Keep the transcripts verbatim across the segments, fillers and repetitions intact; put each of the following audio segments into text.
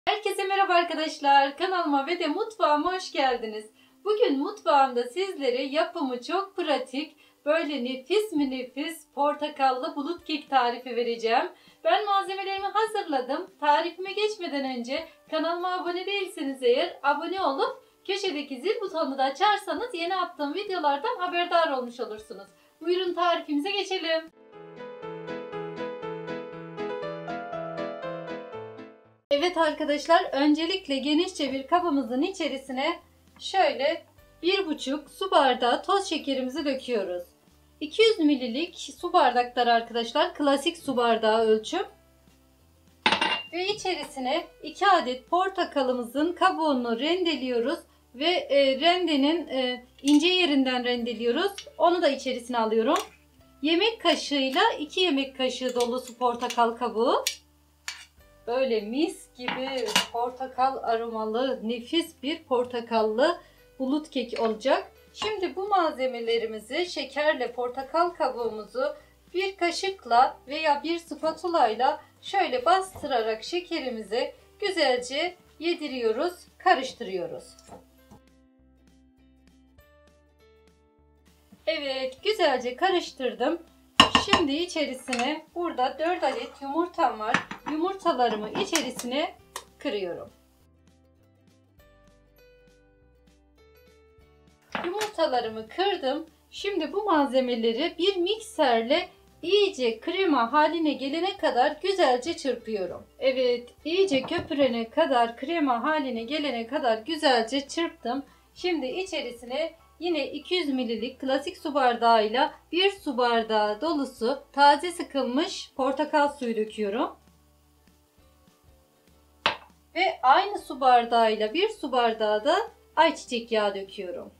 Herkese merhaba arkadaşlar. Kanalıma ve de mutfağıma hoş geldiniz. Bugün mutfağımda sizlere yapımı çok pratik, böyle nefis mi nefis portakallı bulut kek tarifi vereceğim. Ben malzemelerimi hazırladım. Tarifime geçmeden önce kanalıma abone değilseniz eğer abone olup köşedeki zil butonunu da açarsanız yeni attığım videolardan haberdar olmuş olursunuz. Buyurun tarifimize geçelim. Evet arkadaşlar, öncelikle genişçe bir kabımızın içerisine şöyle bir buçuk su bardağı toz şekerimizi döküyoruz. iki yüz mililitrelik su bardakları arkadaşlar, klasik su bardağı ölçüm. Ve içerisine iki adet portakalımızın kabuğunu rendeliyoruz ve e, rendenin e, ince yerinden rendeliyoruz. Onu da içerisine alıyorum. Yemek kaşığıyla iki yemek kaşığı dolusu portakal kabuğu. Böyle mis gibi portakal aromalı nefis bir portakallı bulut kek olacak. Şimdi bu malzemelerimizi şekerle portakal kabuğumuzu bir kaşıkla veya bir spatula ile şöyle bastırarak şekerimizi güzelce yediriyoruz, karıştırıyoruz. Evet, güzelce karıştırdım. Şimdi içerisine burada dört adet yumurtam var. Yumurtalarımı içerisine kırıyorum. Yumurtalarımı kırdım. Şimdi bu malzemeleri bir mikserle iyice krema haline gelene kadar güzelce çırpıyorum. Evet, iyice köpürene kadar, krema haline gelene kadar güzelce çırptım. Şimdi içerisine yine iki yüz mililitrelik klasik su bardağıyla bir su bardağı dolusu taze sıkılmış portakal suyu döküyorum. Ve aynı su bardağıyla bir su bardağı da ayçiçek yağı döküyorum.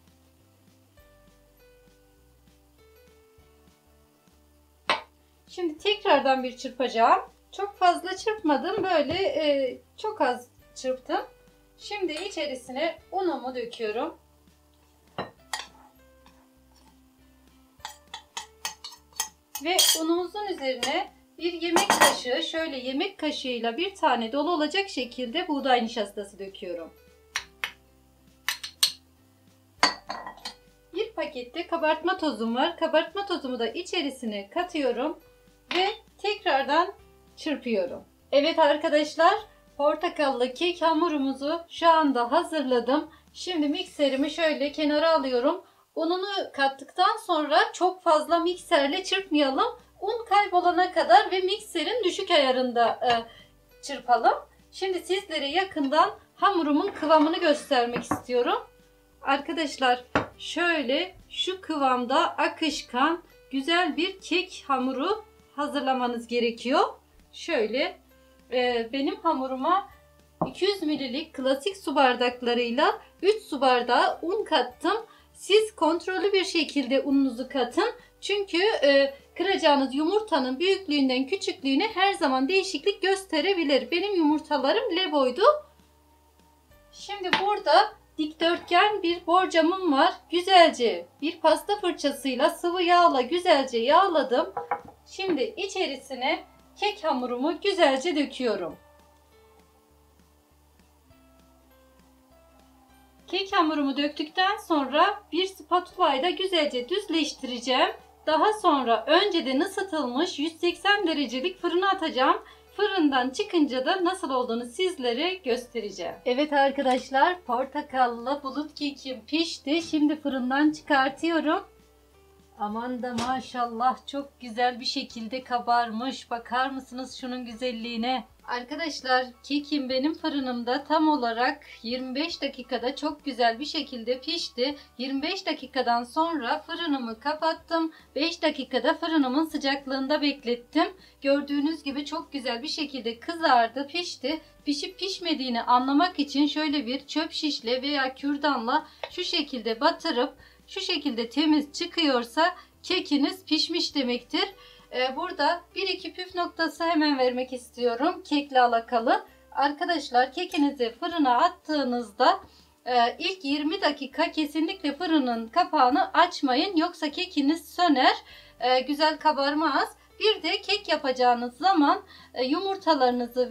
Şimdi tekrardan bir çırpacağım. Çok fazla çırpmadım. Böyle e, çok az çırptım. Şimdi içerisine unumu döküyorum. Ve unumuzun üzerine bir yemek kaşığı, şöyle yemek kaşığıyla bir tane dolu olacak şekilde buğday nişastası döküyorum. Bir pakette kabartma tozum var. Kabartma tozumu da içerisine katıyorum ve tekrardan çırpıyorum. Evet arkadaşlar, portakallı kek hamurumuzu şu anda hazırladım. Şimdi mikserimi şöyle kenara alıyorum. Ununu kattıktan sonra çok fazla mikserle çırpmayalım. Un kaybolana kadar ve mikserin düşük ayarında e, çırpalım. Şimdi sizlere yakından hamurumun kıvamını göstermek istiyorum. Arkadaşlar şöyle şu kıvamda akışkan güzel bir kek hamuru hazırlamanız gerekiyor. Şöyle e, benim hamuruma iki yüz mililitrelik klasik su bardaklarıyla üç su bardağı un kattım. Siz kontrollü bir şekilde ununuzu katın. Çünkü e, kıracağınız yumurtanın büyüklüğünden küçüklüğüne her zaman değişiklik gösterebilir. Benim yumurtalarım L boydu. Şimdi burada dikdörtgen bir borcamım var. Güzelce bir pasta fırçasıyla sıvı yağla güzelce yağladım. Şimdi içerisine kek hamurumu güzelce döküyorum. Kek hamurumu döktükten sonra bir spatula ile güzelce düzleştireceğim. Daha sonra önceden ısıtılmış yüz seksen derecelik fırına atacağım. Fırından çıkınca da nasıl olduğunu sizlere göstereceğim. Evet arkadaşlar, portakallı bulut kekim pişti. Şimdi fırından çıkartıyorum. Aman da maşallah çok güzel bir şekilde kabarmış. Bakar mısınız şunun güzelliğine? Arkadaşlar kekim benim fırınımda tam olarak yirmi beş dakikada çok güzel bir şekilde pişti. yirmi beş dakikadan sonra fırınımı kapattım. beş dakikada fırınımın sıcaklığında beklettim. Gördüğünüz gibi çok güzel bir şekilde kızardı, pişti. Pişip pişmediğini anlamak için şöyle bir çöp şişle veya kürdanla şu şekilde batırıp şu şekilde temiz çıkıyorsa kekiniz pişmiş demektir. Burada bir iki püf noktası hemen vermek istiyorum kekle alakalı. Arkadaşlar kekinizi fırına attığınızda ilk yirmi dakika kesinlikle fırının kapağını açmayın. Yoksa kekiniz söner, güzel kabarmaz. Bir de kek yapacağınız zaman yumurtalarınızı ve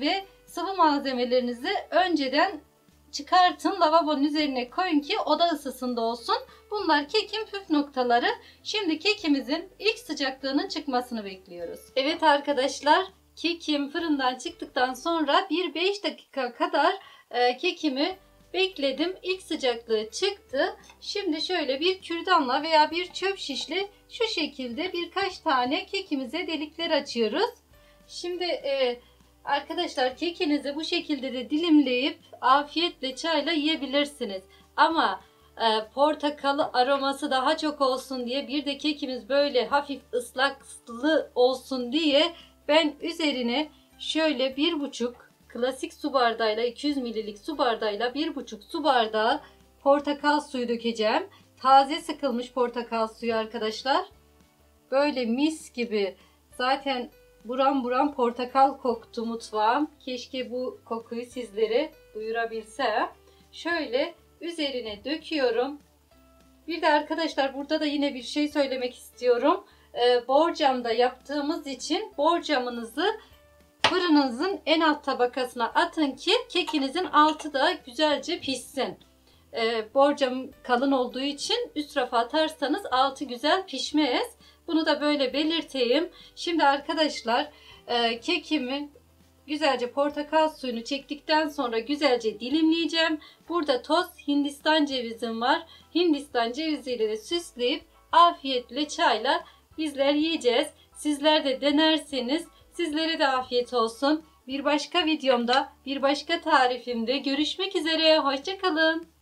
sıvı malzemelerinizi önceden çıkartın, lavabonun üzerine koyun ki oda ısısında olsun. Bunlar kekin püf noktaları. Şimdi kekimizin ilk sıcaklığının çıkmasını bekliyoruz. Evet arkadaşlar, kekim fırından çıktıktan sonra bir beş dakika kadar e, kekimi bekledim. İlk sıcaklığı çıktı. Şimdi şöyle bir kürdanla veya bir çöp şişle şu şekilde birkaç tane kekimize delikler açıyoruz. Şimdi e, arkadaşlar, kekinizi bu şekilde de dilimleyip afiyetle çayla yiyebilirsiniz. Ama e, portakalı aroması daha çok olsun diye, bir de kekimiz böyle hafif ıslaklı olsun diye ben üzerine şöyle bir buçuk klasik su bardağıyla, iki yüz mililitrelik su bardağıyla bir buçuk su bardağı portakal suyu dökeceğim. Taze sıkılmış portakal suyu arkadaşlar. Böyle mis gibi, zaten buram buram portakal koktu mutfağım. Keşke bu kokuyu sizlere duyurabilsem. Şöyle üzerine döküyorum. Bir de arkadaşlar, burada da yine bir şey söylemek istiyorum. Ee, borcamda yaptığımız için borcamınızı fırınınızın en alt tabakasına atın ki kekinizin altı da güzelce pişsin. Ee, borcam kalın olduğu için üst rafa atarsanız altı güzel pişmez. Bunu da böyle belirteyim. Şimdi arkadaşlar, e, kekimi güzelce portakal suyunu çektikten sonra güzelce dilimleyeceğim. Burada toz Hindistan cevizim var. Hindistan ceviziyle de süsleyip afiyetle çayla bizler yiyeceğiz. Sizler de denerseniz sizlere de afiyet olsun. Bir başka videomda, bir başka tarifimde görüşmek üzere. Hoşça kalın.